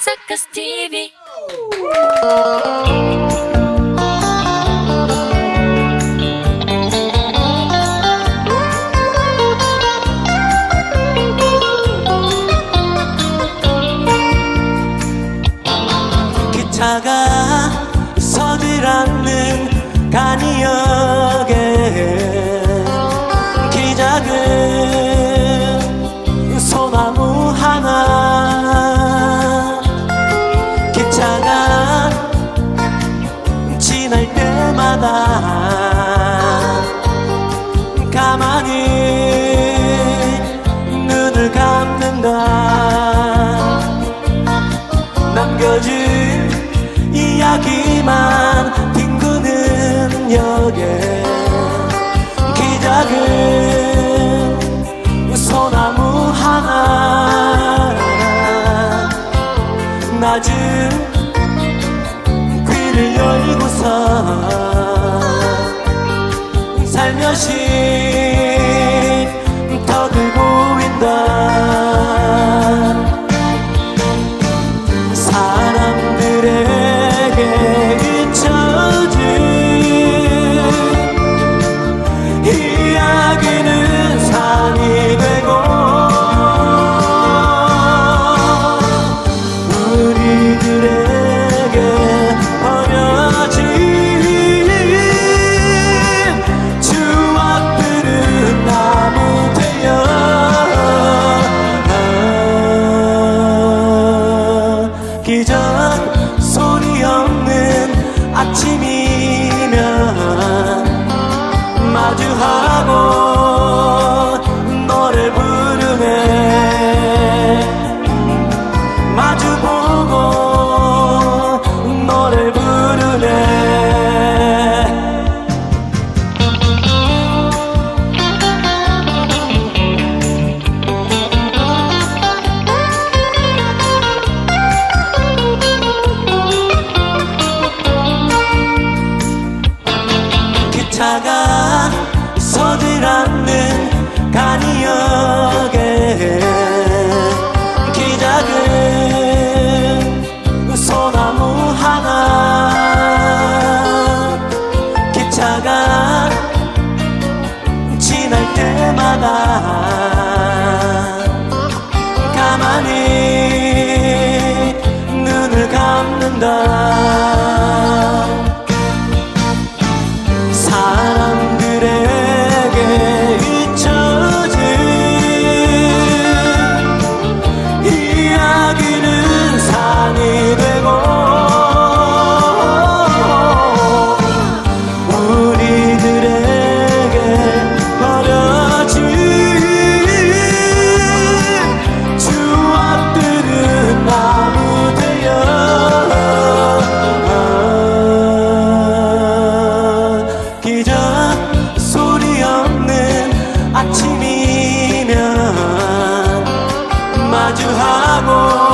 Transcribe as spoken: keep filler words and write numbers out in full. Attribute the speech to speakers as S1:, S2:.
S1: Circus 티비.
S2: 기차가 서들앉는 간이역에 키 작은 소나무 하나, 기차가 지날 때마다 가만히 눈을 감는다. 남겨진 이야기만 뒹구는 역에 키 작은 소나무 하나, 낮은 귀를 열고서 살며시 턱을 보인다. 사람들에게 잊혀진 이야기는 산이 되고 우리들에게 버려진 추억들은 나무 되어 기적 소리 없는 아침이면 마주하고 너를 부르네. 마주보고 너를 부르네. 기차가 서들앉는 간이역에 키 작은 소나무 하나, 기차가 지날 때마다 가만히 눈을 감는다. 사람들에게 잊혀진 이야기는 산이 되고 우리들에게 버려진 추억들은 나무 되어 기적 소리 없는 아침이면 마주하고